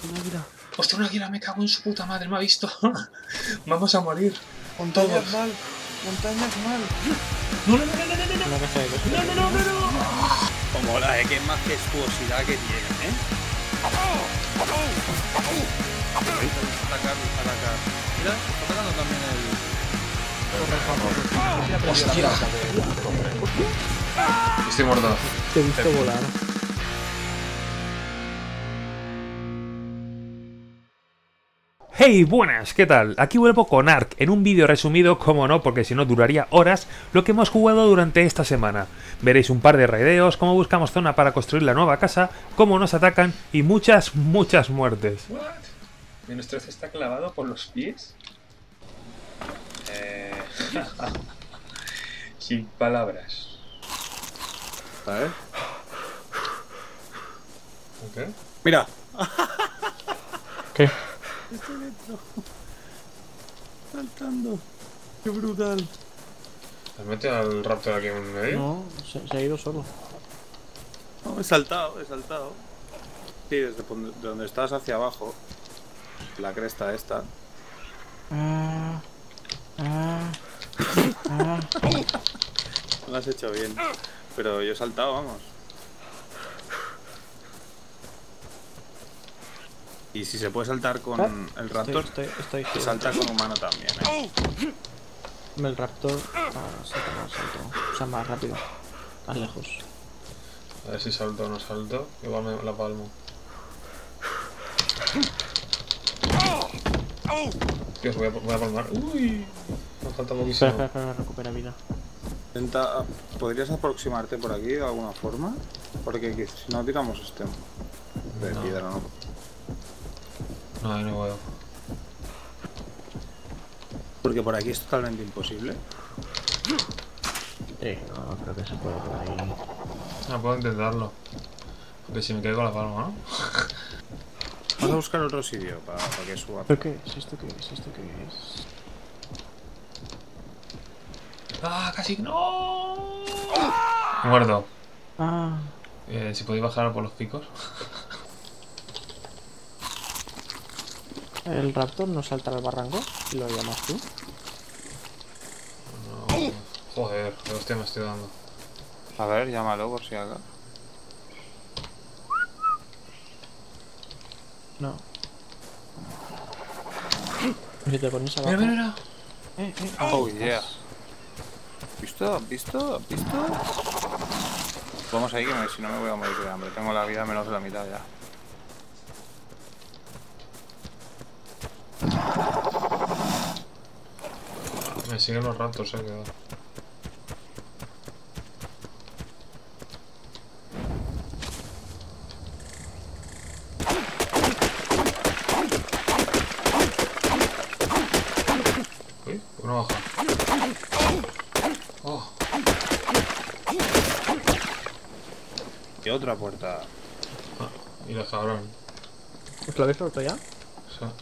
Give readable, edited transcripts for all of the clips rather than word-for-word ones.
Un águila. Hostia, una águila, me cago en su puta madre, me ha visto. Vamos a morir. Montañas mal. Montañas mal. No, no, no, no, no, no. Una casa de dos. No, no, no, no, no. Como mola, qué majestuosidad que tiene, Atacar. Mira, está atacando también el... Hostia. Estoy muerto. Te he visto volar. Hey, buenas, ¿qué tal? Aquí vuelvo con Ark, en un vídeo resumido, como no, porque si no duraría horas, lo que hemos jugado durante esta semana. Veréis un par de raideos, cómo buscamos zona para construir la nueva casa, cómo nos atacan y muchas muertes. What? ¿Menos 13 está clavado por los pies? Sin palabras. A ver. ¿Ok? Mira. ¿Qué? Estoy dentro. Saltando. Qué brutal. ¿Has metido al raptor aquí en medio? No, se ha ido solo. No, he saltado. Sí, desde donde estás hacia abajo. La cresta esta. Lo has hecho bien. Pero yo he saltado, vamos. Y si se puede saltar con el raptor, Estoy se salta con humano también, El raptor salta más alto. O sea, más rápido. Más lejos. A ver si salto o no salto. Igual me la palmo. Dios, voy a palmar. Uy, me falta poquísimo. Espera, recupera vida. Intenta, ¿podrías aproximarte por aquí de alguna forma? Porque si no tiramos este de No. piedra, ¿no? No, ahí no puedo. Porque por aquí es totalmente imposible. Sí, no creo que se puede por ahí. No, puedo intentarlo. Aunque si me caigo la palma, ¿no? Vamos a buscar otro sitio para que suba. ¿Pero qué es? ¿Esto qué es? ¿Esto qué es? ¡Ah, casi! ¡No! Muerto. Ah, Si podéis bajar por los picos. el raptor no salta al barranco. ¿Lo llamas tú? No. Joder, qué hostia me estoy dando. A ver, llámalo por si haga. No. Si te pones abajo. Mira. Oh yeah. ¿Has visto? Vamos ahí que si no me voy a morir de hambre. Tengo la vida menos de la mitad ya. Me siguen los raptors, quedado. Uy, una baja. Oh, Y otra puerta. y el cabrón. ¿Os lo habéis roto ya? O sea,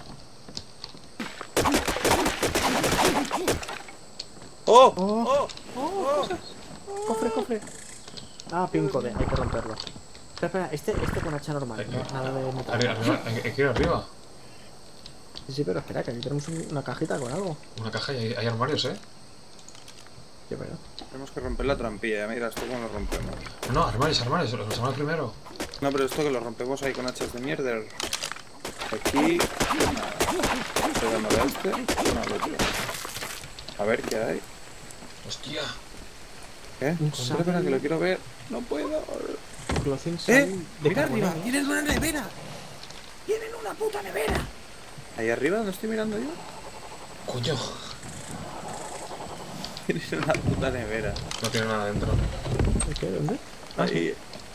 ¡Oh! Cofre. Ah, pincode, hay que romperlo. Espera, este con hacha normal, ¿no? Nada de metal. arriba, hay que ir arriba. Sí, pero espera, que aquí tenemos una cajita con algo. Una caja y hay armarios, Sí, pero... Tenemos que romper la trampilla. Ya me dirás tú cómo lo rompemos. No, armarios, los armarios primero. No, pero esto que lo rompemos ahí con hachas de mierda. Aquí. Nada. Estoy dándole a este. No, al otro. A ver qué hay. Hostia. ¿Qué? Un Espera, que lo quiero ver. No puedo. Clothing sale de Mira arriba. carbonero. ¡Tienen una nevera! ¡Tienen una puta nevera! Ahí arriba, ¿dónde estoy mirando yo? Coño. Tienen una puta nevera. No tiene nada dentro. ¿Qué? ¿Dónde? Ahí.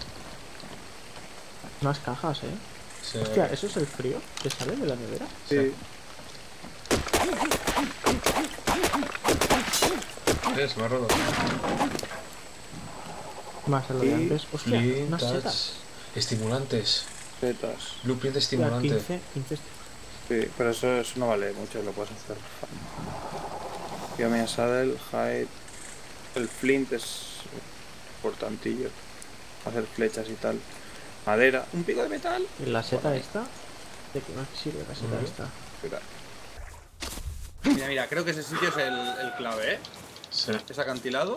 Más cajas, Sí. Hostia, ¿eso es el frío que sale de la nevera? Sí. Se me ha roto. Más a lo de Y antes. Hostia, unas Touch. setas. Estimulantes. Setas. Blueprint Hostia, estimulante. 15. Sí, pero eso no vale mucho, lo puedes hacer. Yami Saddle, Hide. El Flint es importantillo. Hacer flechas y tal. Madera. Un pico de metal. ¿Y la seta Bueno, esta? ¿De qué más sirve la caseta esta? Espera. Mira, mira, creo que ese sitio es el clave, ¿eh? Sí. Es acantilado.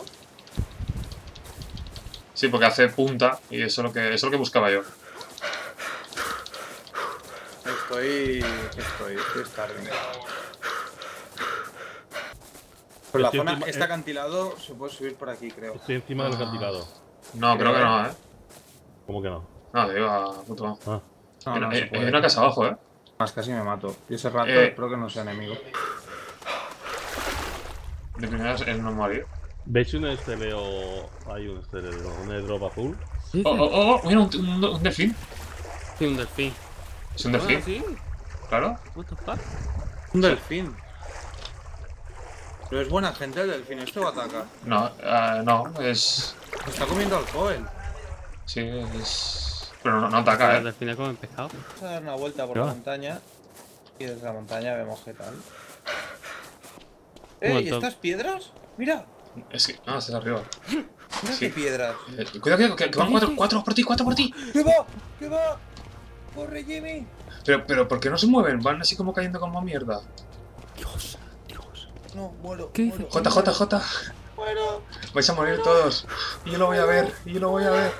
Sí, porque hace punta y eso es lo que buscaba yo. Estoy starving. Pero la Estoy zona, encima- este acantilado se puede subir por aquí, creo. Estoy encima del acantilado. No, creo que no, ¿eh? ¿Cómo que no? No, digo, a puto. Ah. No, no se Hay puede. una casa abajo, ¿eh? Más casi me mato. Y ese rato Eh. espero que no sea enemigo. De primeras es no morir. ¿Veis un esteleo? Hay un esteleo, un airdrop azul. ¿Qué Oh, dices? oh, oh, mira, un delfín. Sí, un delfín. Es un delfín, Ah, ¿sí? claro. What the fuck? Un delfín. Pero es buena gente el delfín, ¿este o ataca? No, no, es. Está comiendo alcohol. Sí, es. Pero no ataca, Los ¿eh? delfines comen pescado. Vamos a dar una vuelta por ¿Qué la va? montaña. Y desde la montaña vemos qué tal. Un ¿Y montón. estas piedras? Mira, Es que. No, estás arriba. mira Sí. qué piedras. Cuidado, que van cuatro por ti, cuatro por ti. ¡Que va! ¡Que va! ¡Corre, Jimmy! Pero, ¿por qué no se mueven? Van así como cayendo como mierda. Dios, Dios. No, muero. ¿Qué muero, dices? JJJ. Muero. Vais a morir todos. Y yo lo voy a ver, y yo lo voy a ver.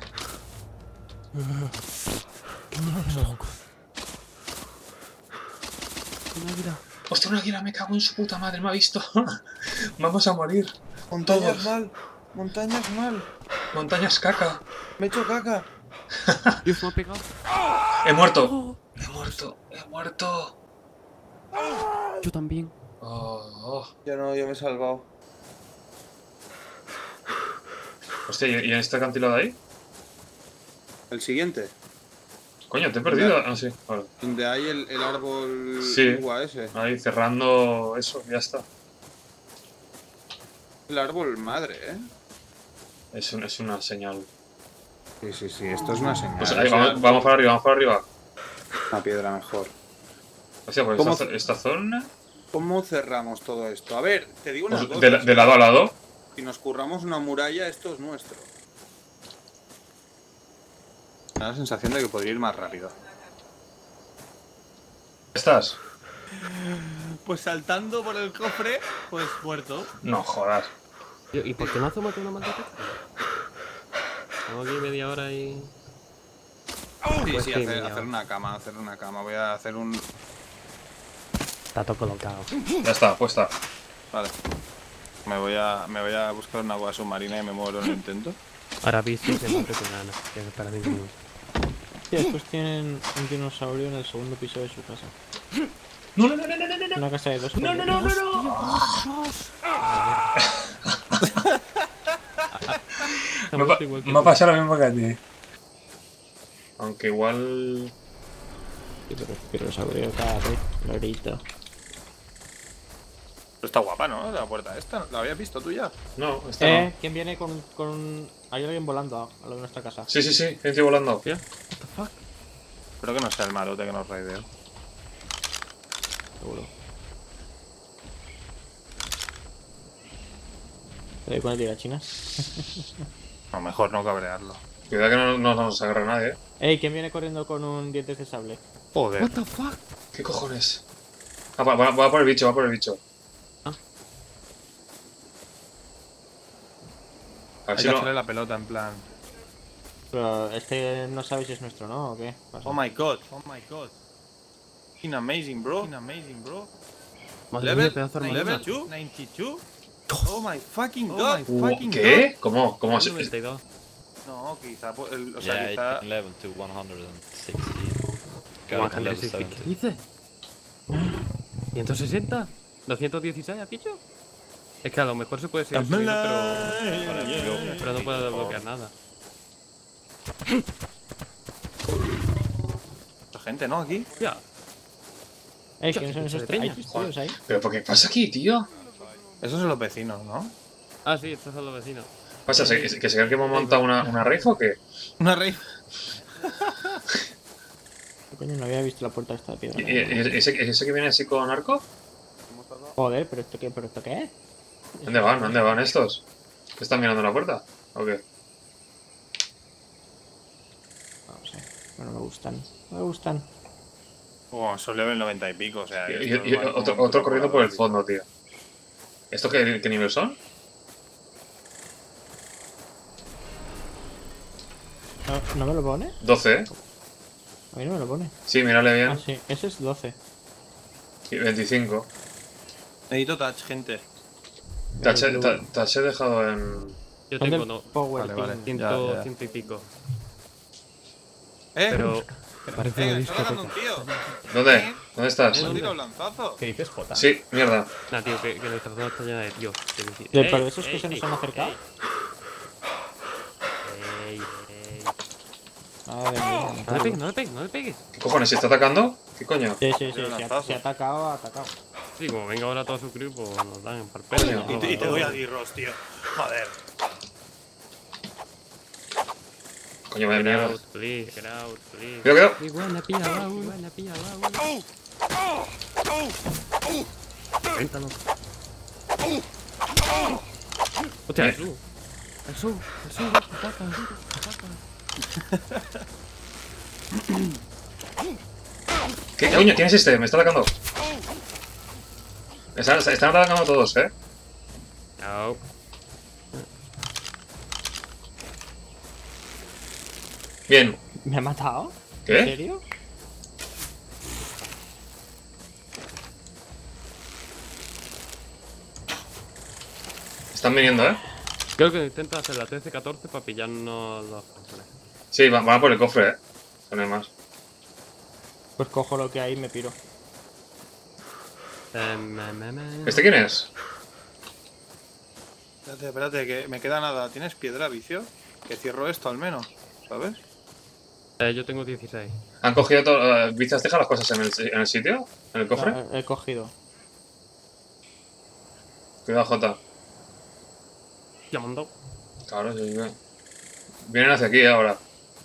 Una vida. Hostia, una águila, me cago en su puta madre, me ha visto. Vamos a morir. Montañas Todos. mal. Montañas mal. Montañas caca. Me he hecho caca. Dios, me ha pegado. He muerto. He muerto. He muerto. Yo también. Oh. Ya no, yo me he salvado. Hostia, ¿y en este acantilado de ahí? El siguiente. Coño, te he perdido. Ah, sí, vale. Donde hay el árbol Sí. uva ese. Ahí cerrando eso, ya está. El árbol madre, ¿eh? Es una señal. Sí, sí, sí. Esto es una señal. Pues o ahí, sea, vamos para arriba, vamos para arriba. Una piedra mejor. Hostia, pues ¿Cómo? esta zona. ¿Cómo cerramos todo esto? A ver, te digo una Pues, cosa. de lado a lado. Si nos curramos una muralla, esto es nuestro. Me da la sensación de que podría ir más rápido. ¿Estás? Pues saltando por el cofre, pues muerto. No jodas. Tío, ¿y por qué no hacemos una maldita? Estamos aquí media hora y... Sí, Pues sí, sí, hacer mira. una cama, hacer una cama. Voy a hacer un... Está todo colocado. Ya está, puesta. Vale. Me voy a buscar una agua submarina y me muero en el intento. Ahora viste se mate con ganas. Que es para mí mismo. Y después tienen un dinosaurio en el segundo piso de su casa. No, no, no, no, no, no, no. Una casa de dos. No, no, no, no, no. Me ha pasado lo mismo que a ti. Aunque igual. Sí, pero los abrió cada vez. Lorito. Pero está guapa, ¿no? La puerta esta. ¿La habías visto tú ya? No, esta no. ¿Quién viene con... Hay alguien volando a lo de nuestra casa. Sí, sí, sí, gente volando. What the fuck? Espero que no sea el marote que nos raideo. Seguro. ¿Te doy con el tirachinas? A lo mejor no cabrearlo. Cuidado que no nos agarra nadie, ¿Quién viene corriendo con un dientes de sable? Joder. What the fuck? ¿Qué cojones? Ah, va por el bicho, va por el bicho. A ver Hay si que no. hacerle la pelota en plan. Pero no sabéis si es nuestro, ¿no? ¿O qué? Pasa. Oh my god, oh my god. In amazing, bro. In amazing, bro. Madre mía, pedazo de armadura. Level 2, 92. Oh my fucking Oh god. my fucking ¿Qué? ¿Cómo? ¿Cómo? 92. god. No, quizá, o sea, Yeah, it quizá... can level to 160. ¿Cómo Got it to level 160? 70. ¿Qué dices? ¿160? ¿216 has dicho? Es que a lo mejor se puede seguir subiendo, pero no puedo desbloquear nada. Mucha gente, ¿no? Aquí. Ya. ¿Quiénes son esos de peña. tíos? ¿Hay tíos ahí? ¿Pero por qué pasa aquí, tío? Esos son los vecinos, ¿no? Ah, sí, estos son los vecinos. ¿Pasa? ¿Que se creen que hemos montado una rave o qué? Una rey. Coño, no había visto la puerta esta de piedra. ¿Y ese que viene así con arco? Joder, ¿pero esto qué es? ¿Dónde van? ¿Dónde van estos? ¿Que están mirando la puerta? ¿O qué? No sé. Bueno, me gustan. Me gustan. Son level 90 y pico, o sea... Y otro corriendo por el fondo, tío. ¿Esto qué nivel son? ¿No me lo pone? 12, ¿eh? A mí no me lo pone. Sí, mírale bien. Ah, sí, ese es 12. Y 25. Necesito touch, gente. Touch he dejado en... Yo ¿Dónde tengo no, Power Vale, Ping? vale. ciento y pico. Pero... Parece una está ganando discoteca. un tío. ¿Dónde? ¿Dónde estás? Un tiro lanzazo. ¿Qué dices, Jota? Sí, mierda. Nah, tío, que nuestra zona está llena de tíos. Pero esos que se nos han acercado. Madre mía. No le pegues, no le pegues, no le pegues. ¿Qué cojones? ¿Se está atacando? ¿Qué coño? Sí, Tiro lanzazo. se ha atacado, ha atacado. Sí, como venga ahora todo su crew, pues nos dan en parpelo. Coño. Y te doy a Dirros, tío. Joder. Coño, madre mía. Get out, please, get out, please. Cuidado. Muy buena pilla, Raúl. Buena pilla, Raúl. Véntalo. Hostia, Jesús. Jesús, ataca, ataca. ¿Qué coño? ¿Quién es este? Me está atacando. Están atacando todos, ¿eh? No. Bien. ¿Me ha matado? ¿Qué? ¿En serio? Están viniendo, ¿eh? Creo que intenta hacer la 13-14 para pillarnos los cofres. Sí, van a por el cofre, ¿eh? No hay más. Pues cojo lo que hay y me piro. ¿Este quién es? Espérate, que me queda nada. ¿Tienes piedra, vicio? Que cierro esto al menos, ¿sabes? Yo tengo 16. ¿Han cogido todo? ¿Viste? ¿Has dejado las cosas en el sitio? ¿En el cofre? No, he cogido. Cuidado, Jota. Ya mandó. Claro, sí, sí. Vienen hacia aquí ahora.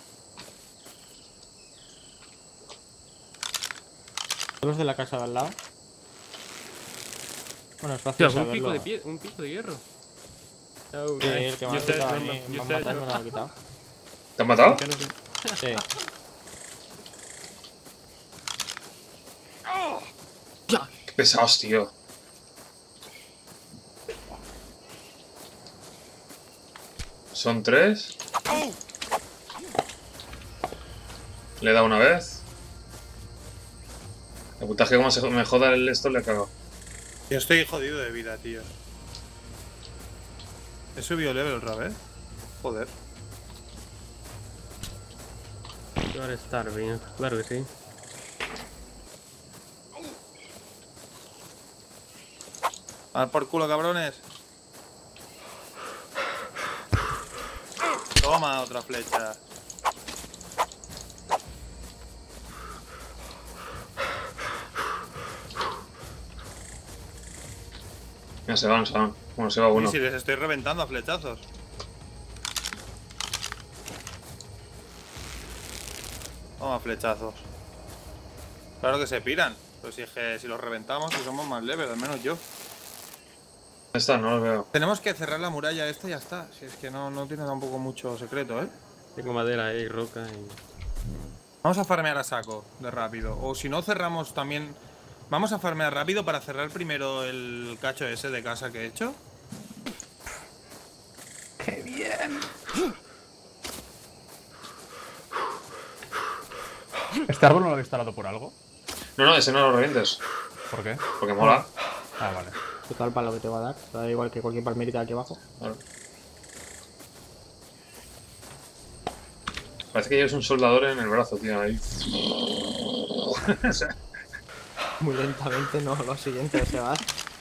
¿Son los de la casa de al lado? Bueno, es fácil Hostia, saberlo. un pico de hierro. Sí, el que me ha quitado a mí. Me ha matado y me lo ha quitado. ¿Te han matado? Sí. Qué pesados, tío. Son 3. Le he dado una vez. El putaje como me joda el esto le cago. Yo estoy jodido de vida, tío. He subido level otra vez. Joder. You are starving, claro que sí. A dar por culo, cabrones. Toma otra flecha. Ya se van, se van. Bueno, se va uno. Y si les estoy reventando a flechazos. Toma flechazos. Claro que se piran. Pero si es que si los reventamos, si somos más level, al menos yo. ¿Dónde están? No los veo. Tenemos que cerrar la muralla esta y ya está. Si es que no tiene tampoco mucho secreto, ¿eh? Tengo madera y roca y... Vamos a farmear a saco de rápido. O si no cerramos también... Vamos a farmear rápido para cerrar primero el cacho ese de casa que he hecho. ¡Qué bien! ¿Este árbol no lo habéis talado por algo? No, ese no lo revientes. ¿Por qué? Porque mola. Ah, vale. Total para lo que te va a dar. Da igual que cualquier palmerita de aquí abajo. Vale. Parece que llevas un soldador en el brazo, tío. Ahí. Muy lentamente, no, lo siguiente se va.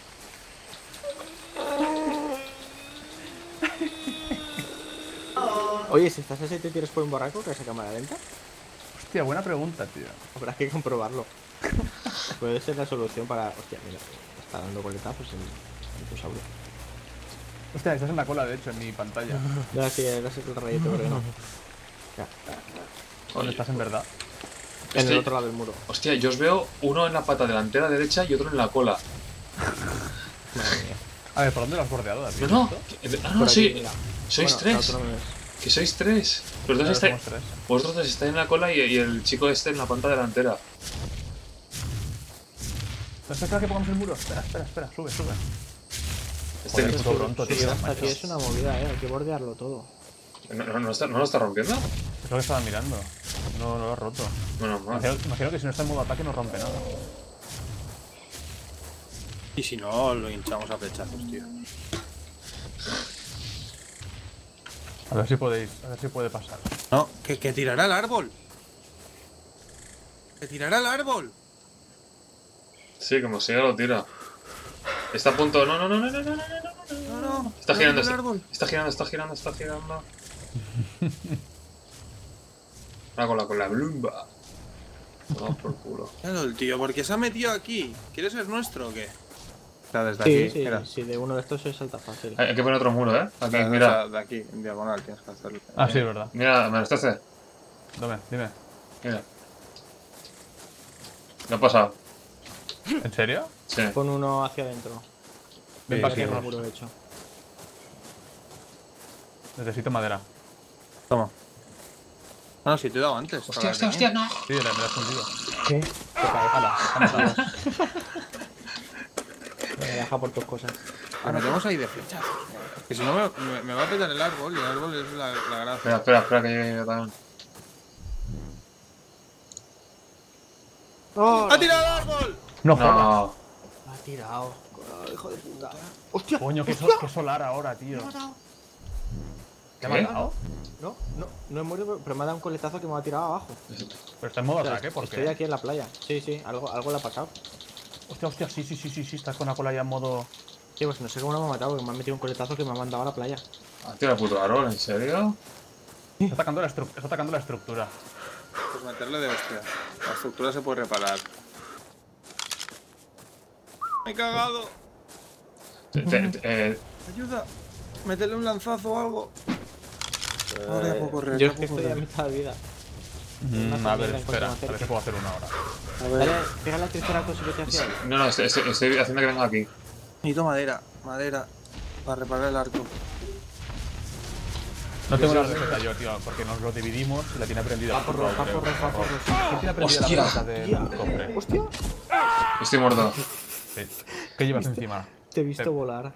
Oye, si estás así te tiras por un barranco, ¿que es a cámara lenta? Hostia, buena pregunta, tío. Habrá que comprobarlo. Puede ser la solución para... Hostia, mira, está dando coletazos en tu saurio. Hostia, estás en la cola, de hecho, en mi pantalla. Ya, sí, era el rayito, pero no. Ya. ¿Dónde estás en verdad? En el otro lado del muro. Hostia, yo os veo uno en la pata delantera derecha y otro en la cola. Madre mía. A ver, ¿por dónde lo has bordeado? ¿Has No, visto? no. Ah, Por no, aquí, sí. mira. Sois Bueno, 3. la otra no es. Que sois 3. Los dos Claro, estáis. somos 3. Vosotros dos estáis en la cola y el chico este en la pata delantera. Espera que pongamos el muro. Espera, sube. Este Joder, puto pronto, tío. Hasta aquí es una movida, hay que bordearlo todo. ¿No lo está rompiendo? Es lo que estaba mirando. No lo ha roto. Bueno, más. Imagino que si no está en modo ataque no rompe nada. Y si no, lo hinchamos a flechazos, tío. A ver si puede pasar. No, que tirará el árbol. Que tirará el árbol. Sí, como si ya lo tira. Está a punto. No. No. Está girando, el árbol. está girando. Ahora con la blumba. Vamos por culo. Claro, el tío, porque se ha metido aquí. ¿Quieres ser nuestro o qué? Está desde Sí, aquí. Mira. sí, de uno de estos se salta fácil. Hay que poner otro muro, ¿eh? Aquí, O mira. sea, de aquí, en diagonal tienes que hacerlo. Ah, sí, es verdad. Mira, me lo está haciendo. Dime. Mira. ¿Qué ha pasado? ¿En serio? Sí. Pon uno hacia adentro. Ven Sí, para sí, aquí, Un Ross. muro hecho. Necesito madera. Toma. Ah, no, si te he dado antes. Hostia, no. Sí, me la he escondido. ¿Qué? Hala, vamos. Me deja por tus cosas. Nos metemos ahí de flechazos. Que si no me va a petar el árbol y el árbol es la gracia. Espera, que llegue yo también. ¡Oh! ¡Ha tirado el árbol! No jodas. No. Me ha tirado. Hijo de puta. ¡Hostia! Coño, qué solar ahora, tío. ¿Te ha ¿Qué? matado? No he muerto, pero me ha dado un coletazo que me ha tirado abajo. Pero está en modo O sea, ataque, ¿por estoy qué? aquí en la playa. Sí, algo le ha pasado. Hostia, sí, estás con la cola ya en modo... Sí, pues no sé cómo me ha matado, porque me ha metido un coletazo que me ha mandado a la playa. ¿Ha tirado el puto árbol? ¿En serio? Está atacando la estructura. Pues meterle de hostia. La estructura se puede reparar. Me he cagado. Ayuda. Métele un lanzazo o algo. Ahora ya puedo correr. Yo ya es que puedo estoy a correr. mitad de vida. A ver, mierda, espera. encuentro A ver si puedo hacer una ahora. Dale, pega la tercera cosa que te hacía ahí. No, estoy haciendo que venga aquí. Necesito madera. Madera. Para reparar el arco. No tengo la receta yo, tío, porque nos lo dividimos y la tiene aprendida. Paporros. ¿Quién tiene aprendida Hostia. la receta del cofre? ¡Hostia! Estoy muerto. Sí. ¿Qué llevas encima? Te he visto volar.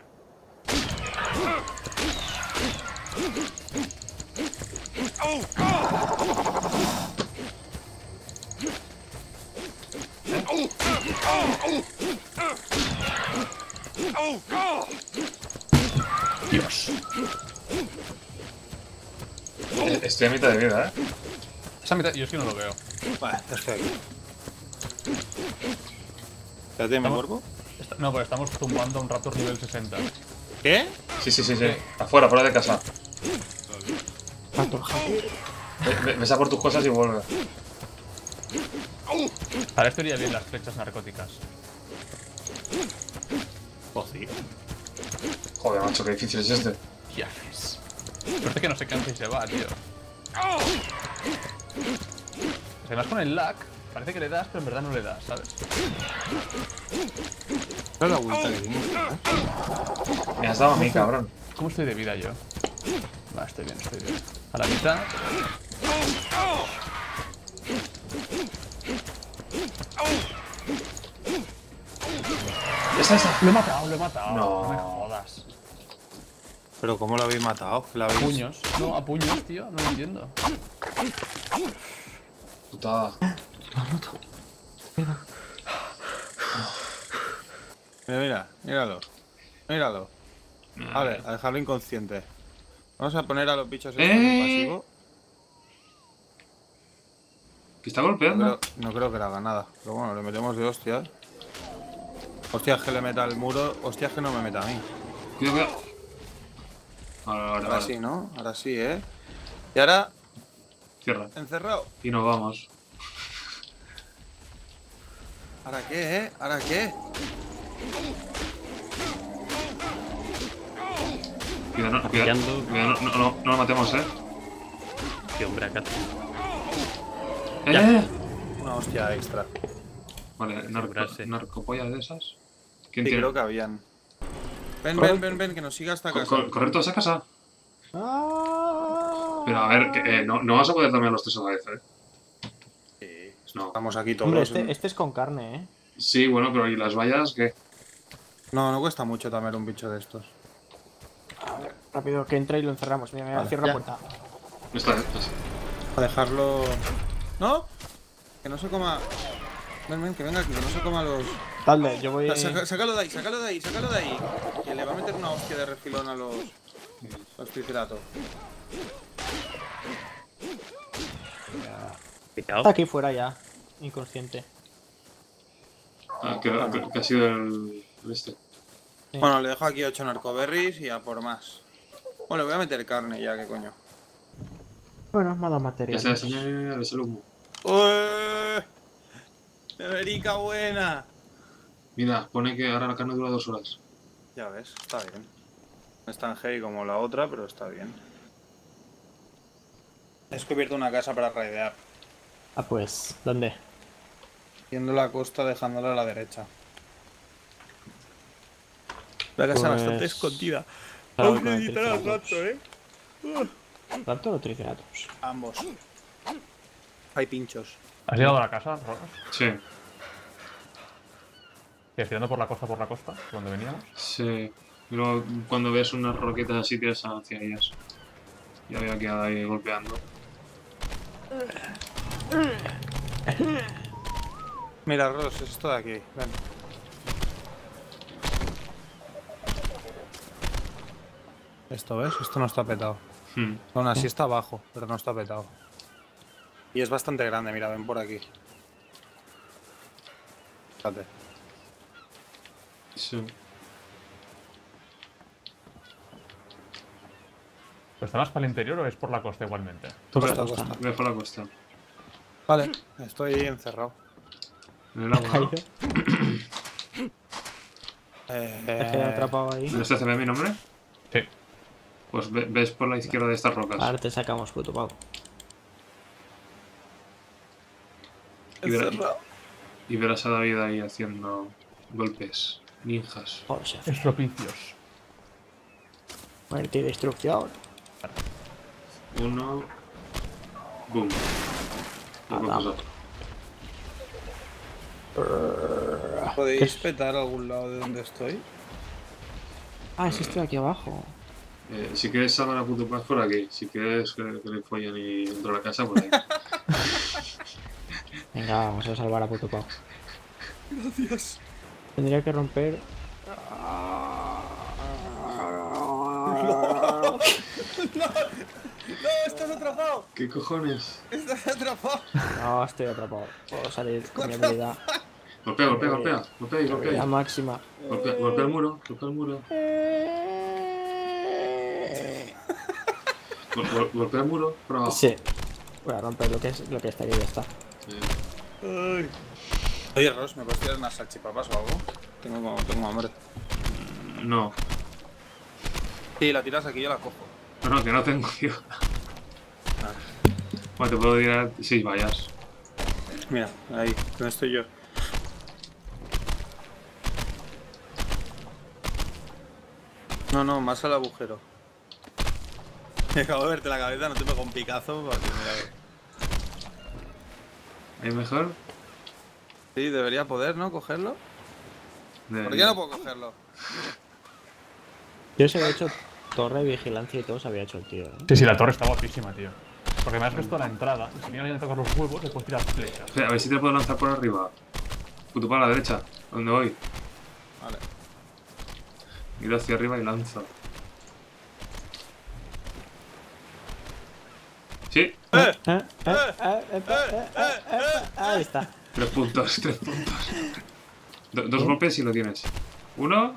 Dios. Estoy a mitad de vida, ¿eh? Esa mitad, yo es que no lo veo. Vale, perfecto. ¿Espérate, me muervo? No, pues estamos tumbando a un Raptor nivel 60. ¿Qué? Sí. Fuera de casa. Raptor hacker. Ves a por tus cosas y vuelve. Ahora esto iría bien las flechas narcóticas. Oh, sí. Joder, macho, qué difícil es este. ¿Qué haces? Suerte que no se cansa y se va, tío. Además con el lag, parece que le das, pero en verdad no le das, ¿sabes? No la vuelta que dimos. Me has dado a mí, cabrón. ¿Cómo estoy de vida yo? Va, estoy bien. A la mitad. Esa. Lo he matado. No. No me jodas. Pero ¿cómo lo habéis matado? ¿La habéis... Puños. No, a puños, tío. No lo entiendo. Putada. Míralo. A ver, a dejarlo inconsciente. Vamos a poner a los bichos estos en pasivo. ¿Que está golpeando? No creo que le haga nada. Pero bueno, le metemos de hostias. Hostias que le meta al muro. Hostias que no me meta a mí. Cuidado. Ahora sí, ¿no? Ahora sí, ¿eh? Y ahora, Cierra. encerrado. Y nos vamos. ¿Ahora qué, eh? ¿Ahora qué? Cuidado, no lo matemos, Qué hombre, acá. Una hostia extra. Vale, Asegurarse. narcopollas de esas. Sí, ¿Quién tiene? creo que habían. Ven, que nos siga hasta casa. ¿Correr toda esa casa? ¡Ah! Pero a ver, que, no vas a poder darme a los tres a la vez, Sí, No. estamos aquí Hombre, todos. este es con carne, Sí, bueno, pero ¿y las vallas qué? No, no cuesta mucho tamer un bicho de estos. A ver, rápido, que entra y lo encerramos. Mira, Vale, cierra ya. la puerta. Está, así. A dejarlo... ¿No? Que no se coma... Ven, que venga aquí, que no se coma los... Dale, yo voy... Sácalo de ahí, sácalo de ahí, sácalo de ahí. Que le va a meter una hostia de refilón a los triceratops. Picado. Está aquí fuera ya, inconsciente. Ah, que ha sido el este. Sí. Bueno, le dejo aquí 8 narcoberries y a por más. Bueno, voy a meter carne ya, que coño. Bueno, me ha dado Ya material. está, señor, es el humo. ¡Ué! ¡Neverica buena! Mira, pone que ahora la carne dura 2 horas. Ya ves, está bien. No es tan heavy como la otra, pero está bien. He descubierto una casa para raidear. Ah, pues, ¿dónde? Yendo la costa, dejándola a la derecha. La casa Pues- bastante escondida. Ahora Vamos voy a con el necesitar al Triceratops. rato, ¿Raptor o Triceratops? Ambos. Hay pinchos. ¿Has llegado a la casa, Ross? Sí, ¿Que tirando por la costa, por donde veníamos? sí. Y luego cuando ves unas roquetas así tiras hacia ellas. Ya había quedado ahí golpeando. Mira, Ross, es esto de aquí. Ven. Esto, ¿ves? Esto no está petado. Aún así está abajo, pero no está petado. Y es bastante grande, mira, ven por aquí. Fíjate. Sí. ¿Pero está más para el interior o es por la costa igualmente? Costa, la costa. Voy por la costa. Vale, estoy encerrado. En el agua, ¿no? ¿Te has quedado atrapado ahí? ¿No se ve mi nombre? Sí. Pues ves por la izquierda de estas rocas. Ahora te sacamos, puto pavo. Y verás a David ahí haciendo golpes ninjas. Joder, se hace. Estropicios. Muerte y destrucción. 1. Boom. Lo que pasó. ¿Podéis petar algún lado de donde estoy? Ah, sí, estoy aquí abajo. Si quieres salvar a puto paz por aquí. Si quieres que le follen y dentro de la casa, por ahí. Venga, vamos a salvar a puto pavo. Gracias. Tendría que romper... ¡No, estás atrapado! ¿Qué cojones? ¡Estás atrapado! No, estoy atrapado. Puedo salir con mi habilidad. Golpea. Golpea Habilidad ahí. máxima. Golpea el muro. Golpea el muro por abajo. Sí. Voy a romper lo que está aquí y ya está. Ay. Oye, Ross, ¿me puedes tirar unas salchipapas o algo? Tengo hambre. No. Sí, la tiras aquí y yo la cojo. No, que no tengo, tío. Bueno, te puedo tirar 6 vallas. Mira, ahí, donde estoy yo. No, más al agujero. Acabo de verte la cabeza, no te pego un picazo porque mira. ¿Ahí mejor? Sí, debería poder, ¿no? Cogerlo. ¿Por qué no puedo cogerlo? Yo se había hecho torre, vigilancia y todo se había hecho el tío, ¿eh? Sí, la torre está guapísima, tío. Porque me has visto la entrada. Y si alguien a tocar los huevos, le puedes tirar flechas. Espera, a ver si te puedo lanzar por arriba. Puto para la derecha. ¿Dónde voy? Vale. Miro hacia arriba y lanzo. ¿Sí? Ahí está. 3 puntos. 2 golpes y lo tienes. 1.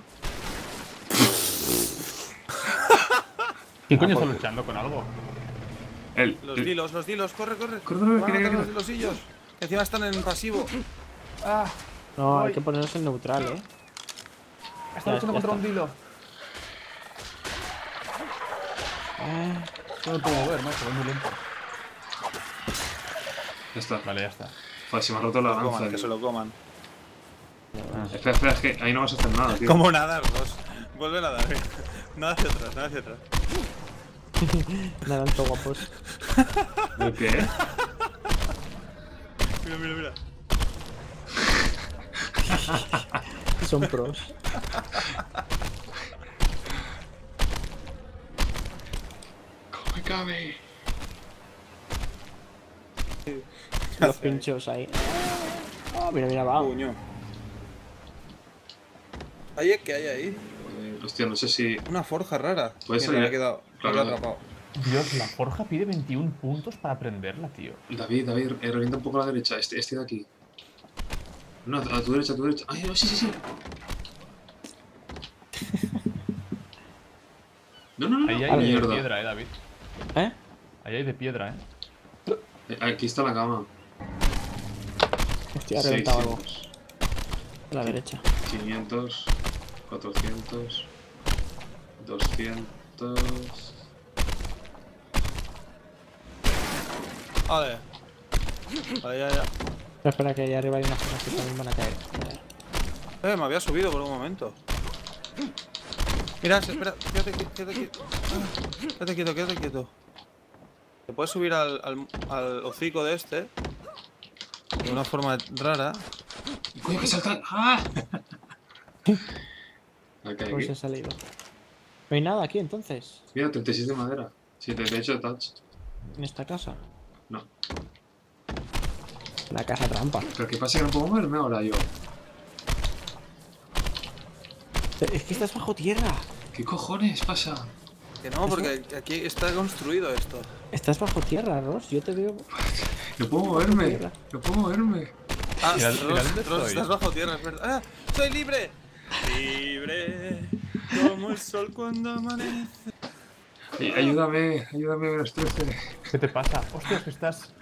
¿Quién coño está luchando con algo? Los dilos, corre. Corre, Van a que matar los dilosillos. Que encima están en pasivo. No, hay que ponernos en neutral, ¿eh? Está Ya, luchando ya contra un está. dilo. No lo puedo mover, macho, voy muy lento. Ya está. Vale, ya está. Joder, se me ha roto la lanza. Que tío. se lo coman. Espera, es que ahí no vas a hacer nada, tío. ¿Cómo nadar, Ross? Vuelve a nadar. Nada hacia atrás. Naranjo guapos. ¿El qué? Mira. Son pros. ¡Come, cabe! Los pinchos ahí. Oh, mira, mira, va. Puño. ¿Ahí es que hay ahí? Hostia, no sé si... Una forja rara. Puede Mira, ser, me he quedado, me he claro. atrapado. Dios, la forja pide 21 puntos para aprenderla, tío. David, revienta un poco a la derecha, este de aquí. No, a tu derecha, a tu derecha. ¡Ay, no, sí, sí, sí! No, no, no, Ahí no. hay de Mierda. piedra, David. ¿Eh? Ahí hay de piedra, Aquí está la cama. Hostia, ha reventado algo. 600, A la derecha. 500, 400, 200... Vale. Ahí, ya. Espera, que ahí arriba hay unas cosas que también van a caer. Me había subido por un momento. Mira, espera, quédate quieto. Quédate quieto. Te puedes subir al hocico de este. De una forma rara. ¡Coño, que salta! ¡Ah! Acá, Pues aquí. he salido. No hay nada aquí entonces. Mira, 36 de madera. Sí, de hecho, touch. En esta casa. No. La casa trampa. Pero ¿qué pasa que no puedo moverme ahora yo? Es que estás bajo tierra. ¿Qué cojones pasa? Que no, porque aquí está construido esto. Estás bajo tierra, Ross. Yo te veo. No puedo moverme. Tierra. No puedo moverme. Ah, Mira, mira dónde Ross, estoy. estás bajo tierra, es verdad. ¡Ah! ¡Soy libre! Libre como el sol cuando amanece. Ayúdame, ayúdame, me estrese. ¿Qué te pasa? Hostia, es que estás...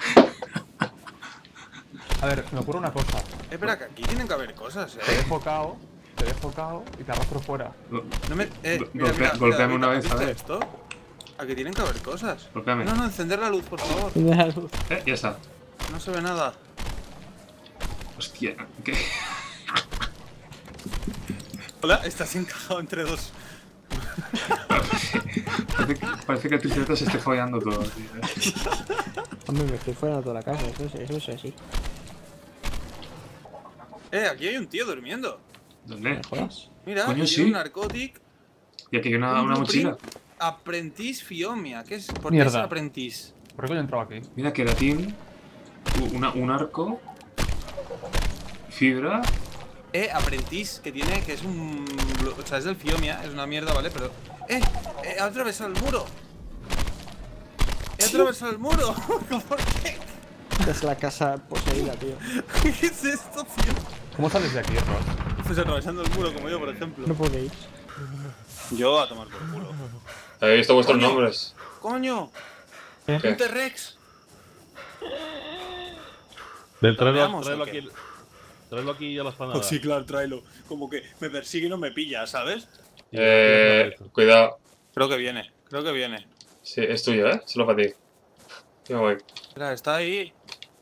A ver, me ocurre una cosa. Espera, que aquí tienen que haber cosas, Te dejo cao y te arrastro fuera. No me. Golpéame una ¿has vez, a visto ver. esto? Aquí tienen que haber cosas. Golpéame. No, encender la luz, por favor. Ya está. No se ve nada. Hostia, ¿qué? Hola, estás encajado entre dos. Parece que el triceratops se esté follando todo, tío. Hombre, me estoy fuera de toda la casa. Eso es así. Aquí hay un tío durmiendo. ¿Dónde? ¿Me jodas? Mira, Coño, aquí sí. hay un narcotic. Y aquí hay una un blueprint. mochila. Apprentice Fiomia. ¿Qué es? ¿Por qué es Mierda. apprentice? ¿Por qué coño he entrado aquí? Mira, queratín. Un arco. Fibra. Apprentice, que tiene, que es un... O sea, es del Fiomia, es una mierda, ¿vale? Pero... he atravesado el muro. He atravesado el muro. ¿Por qué? Es la casa poseída, tío. ¿Qué es esto, tío? ¿Cómo sales de aquí, Ross? Pues atravesando el muro, como yo, por ejemplo. No podéis. Yo a tomar por culo. Habéis visto vuestros Coño. nombres. ¡Coño! ¿Eh? ¿Qué? ¡Un T-Rex! Tráelo ¿o aquí. qué? Tráelo aquí a la esplanada. Pues sí, claro, tráelo. Como que me persigue y no me pilla, ¿sabes? Cuidado. Creo que viene. Sí, es tuyo, ¿eh? Solo para ti. Yo me voy. Espera, está ahí.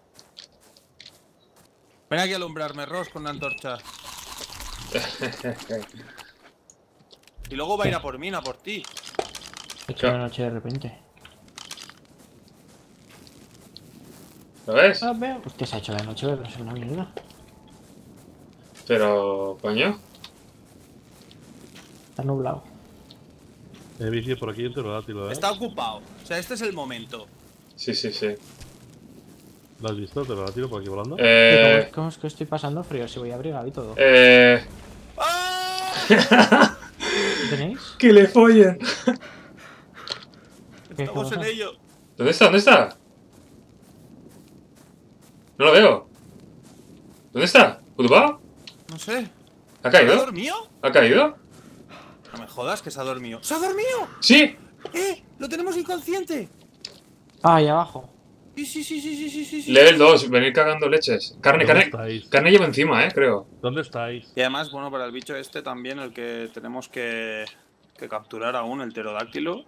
Ven aquí a alumbrarme, Ross, con una antorcha. Y luego va a ir a por mí, no a por ti. He hecho la noche de repente. ¿Lo ves? Ah, veo. Hostia, se ha hecho la noche, pero es una mierda. Pero, coño. Está nublado. He visto por aquí un pterodátilo, ¿eh? Está ocupado. O sea, este es el momento. Sí, sí, sí. ¿Lo has visto? ¿Pterodátilo por aquí volando? ¿Cómo es que estoy pasando frío? Si voy abrigado y todo. ¡Ah! ¿Tenéis? ¡Que le follen! ¿Qué Estamos en cosa? ello. ¿Dónde está? ¿Dónde está? No lo veo. ¿Dónde está? ¿Kutupao? No sé. ¿Ha ¿Se ha caído? dormido? ¿Ha caído? No me jodas que se ha dormido. ¡Se ha dormido! ¡Sí! ¡Lo tenemos inconsciente! Ah, ahí abajo. Sí. Level 2, venir cagando leches. Carne lleva encima, creo. ¿Dónde estáis? Y además, bueno, para el bicho este también, el que tenemos que capturar aún, el pterodáctilo.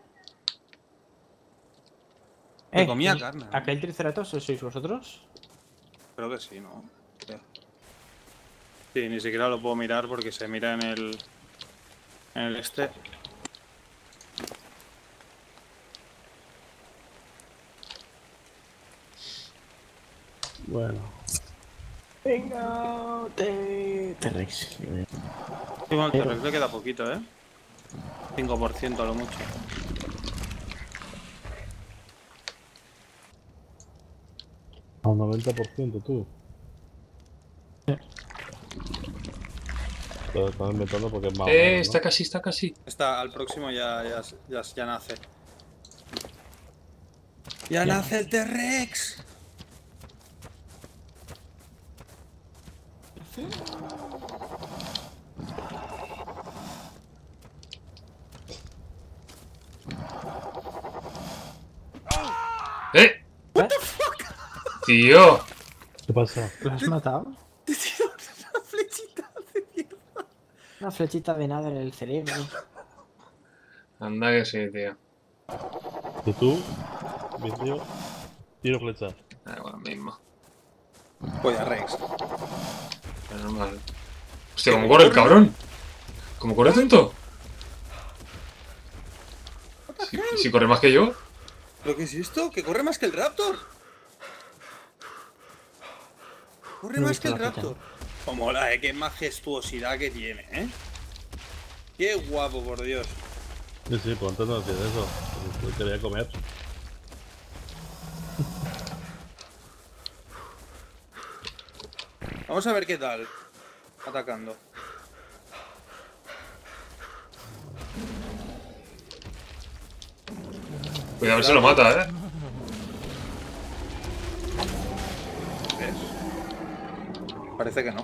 Que comía carne, ¿no? ¿Aquel triceratops sois vosotros? Creo que sí, ¿no? Sí, ni siquiera lo puedo mirar porque se mira en el... este. Bueno. Venga, T-Rex. Sí, bueno, T-Rex le queda poquito, 5% a lo mucho. A un 90% tú. Lo estás inventando porque es más. Está casi, está casi. Al próximo ya nace. ¡Ya nace el T-Rex! What the fuck? Tío. ¿Qué pasa? ¿Lo has matado? Te tiro una flechita de mierda. Una flechita de nada en el cerebro. Anda que sí, tío. ¿Y tú? Mi tío. Tiro flecha. Da igual, mismo. Polla Rex. Pero normal. Hostia, ¿cómo corre el cabrón? ¿Cómo corre tanto? Si corre más que yo. ¿Lo que es esto? ¿Que corre más que el Raptor? Corre No he más visto que el la fecha. Raptor. Como mola, qué majestuosidad que tiene, Qué guapo, por Dios. Sí, sí, pues antes no hacías eso. Yo quería comer. Vamos a ver qué tal. Atacando. Cuidado, a ver si lo mata, ¿Ves? Parece que no.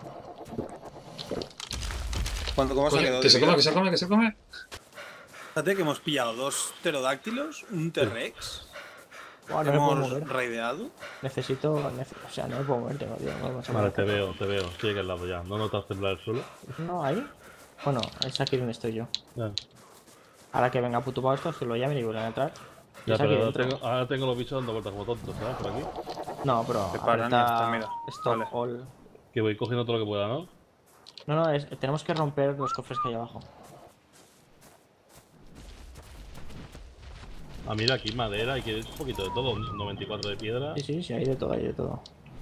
¿Cómo se ha quedado? Que se come, que se come, que se come. Fíjate que hemos pillado 2 pterodáctilos, un T-Rex. Bueno, no me puedo Hemos mover. raideado. Necesito. O sea, no me puedo mover, tío. Vamos a Vale, ver. te veo. Estoy aquí al lado ya. ¿No notas temblar el suelo? No, ahí. Bueno, es aquí donde estoy yo. Ya. Ahora que venga puto estos, que lo llamen y vuelvan a entrar. Ya, Es aquí pero dentro. ahora tengo los bichos dando vueltas como tontos, ¿sabes? Por aquí. No, pero Te paran y ahorita está, mira. stop Vale. all. Que voy cogiendo todo lo que pueda, ¿no? No, tenemos que romper los cofres que hay abajo. Ah, mira, aquí madera y que es un poquito de todo. Un 94 de piedra. Sí, hay de todo, hay de todo.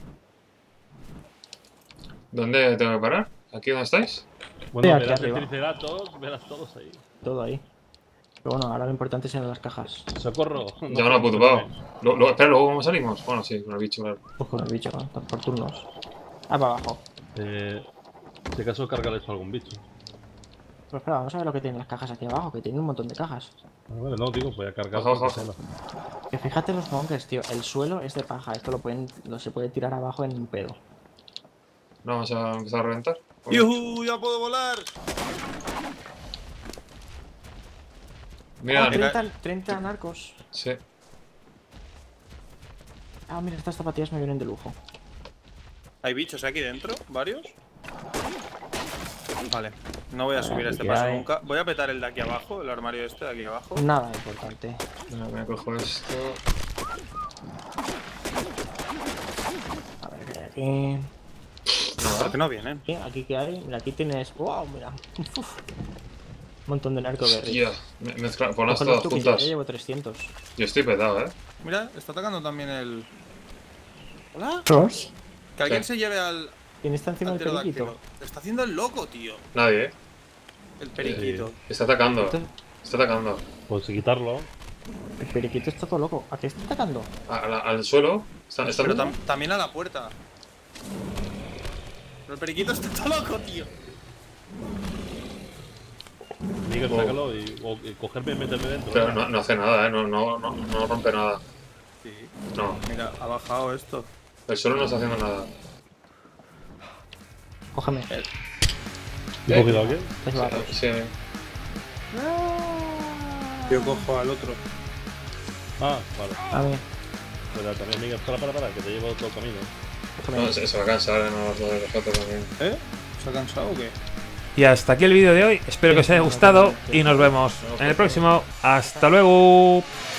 ¿Dónde tengo que parar? ¿Aquí donde estáis? Bueno, Sí, aquí verás el arriba. triceratops, verás todos ahí. Todo ahí. Pero bueno, ahora lo importante son las cajas. ¡Socorro! Ya me lo ha putupado. Espera, luego cómo salimos. Bueno, sí, con el bicho, claro. Pues con el bicho, ¿no? Por turnos. Ah, para abajo. Si acaso cargarles a algún bicho. Pero espera, vamos a ver lo que tienen las cajas aquí abajo, que tienen un montón de cajas. Ah, vale, no, digo, voy a cargar. Baja, baja, todo. Que fíjate los bunkers, tío. El suelo es de paja. Esto lo se puede tirar abajo en un pedo. No, vamos a empezar a reventar. ¡Yuhu! ¡Ya puedo volar! Mira, Oh, 30 narcos. sí. Ah, mira, estas zapatillas me vienen de lujo. ¿Hay bichos aquí dentro? ¿Varios? Vale. No voy a subir a este ¿Qué paso hay? nunca. Voy a petar el de aquí abajo, el armario este de aquí abajo. Nada importante. Me cojo esto. A ver, ¿qué hay aquí? ¿Por qué no vienen? Aquí qué hay. Mira, aquí tienes. ¡Wow! Mira. Uf. Un montón de narcoberries. Tía, ponlas Cógelos todas tú, que juntas. yo llevo 300. Yo estoy petado, Mira, está atacando también el... ¿Hola? ¿Ros? Que alguien Sí. se lleve al... ¿Quién está encima al del periquito? pterodáctilo. Está haciendo el loco, tío. Nadie, El periquito. Está atacando. Entonces, Está atacando. Pues quitarlo. el periquito está todo loco. ¿A qué está atacando? Al suelo. Está Pero también a la puerta. Pero el periquito está todo loco, tío. Miguel, Oh. sácalo y cogerme y meterme dentro. Pero no hace nada, no rompe nada. Sí. No, Mira, ha bajado esto. el suelo no está haciendo nada. Cógeme. ¿Y cogido a qué? Es barro. Sí. Yo cojo al otro. Ah, vale. A ver, Pero también, Miguel, para, que te llevo todo el camino. cógeme. No, se va a cansar, no lo de los otros también. ¿Se ha cansado o qué? Y hasta aquí el vídeo de hoy. Espero que os haya gustado y nos vemos en el próximo. ¡Hasta luego!